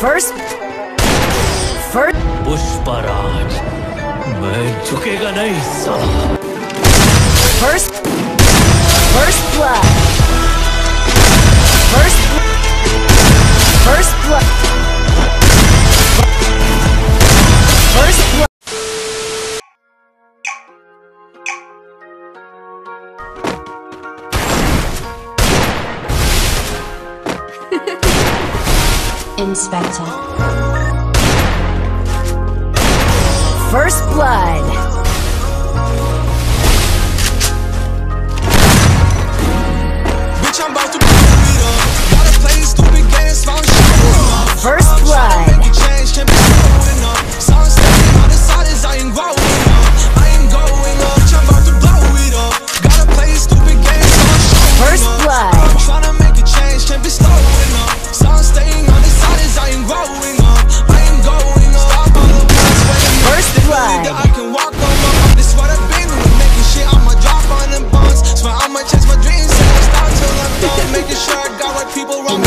First Pushpraj मैं झुकेगा नहीं साला। First blood. First blood. First blood. Inspector. First blood. Bitch, I'm about to blow it up. Gotta play stupid games, found shit. First blood. Make a change, can't be slowing up. Sun staying on the side as I ain't growing up. I ain't going up. Bitch, I'm about to blow it up. Gotta play stupid games, found shit. First blood. I'm tryna make a change, can't be slowing up. Sun staying on the side as I ain't growing up. I ain't going up. Stop all the plans, wait a minute. First blood. I can walk on my own. This what I've been with. Making shit, I'ma drop on them buns. Swear I'ma chase my dreams. Making sure I got what people wrong.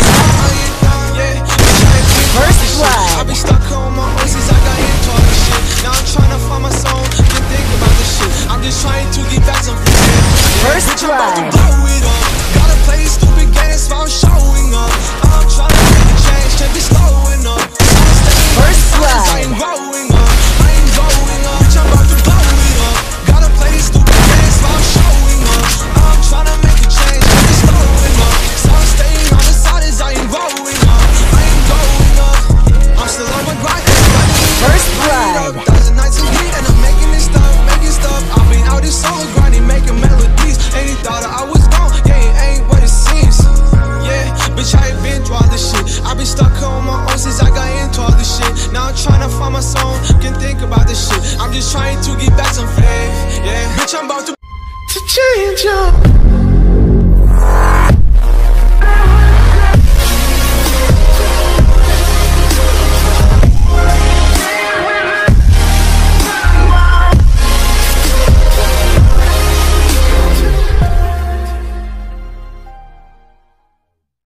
First blood. I be stuck on my own since I got into all this shit. Now I'm trying to find my soul. Can't think about this shit. I'm just trying to get back some freedom. First bitch, I'm about to blood. blow it up. Gotta play stupid games while I'm showing up. I'm trying to make a change, can't be slowing up. First blood. I ain't growing up. I ain't going up. Bitch, I'm about to blow it up. Gotta play stupid games while I'm showing up. I'm trying to make a change, can't be slowing up. So I'm staying on the side as I ain't growing up. I ain't going up. I'm still on my grind. First blood. Thousand nights a week and I'm making this stuff, making stuff. I've been out this song grinding, making melodies. And you thought I was gone, yeah, it ain't what it seems. Yeah, bitch, I ain't been through all this shit. I've been stuck on my own since I got into all this shit. Now I'm trying to find my song, can't think about this shit. I'm just trying to get back some faith. Yeah, bitch, I'm about to change up.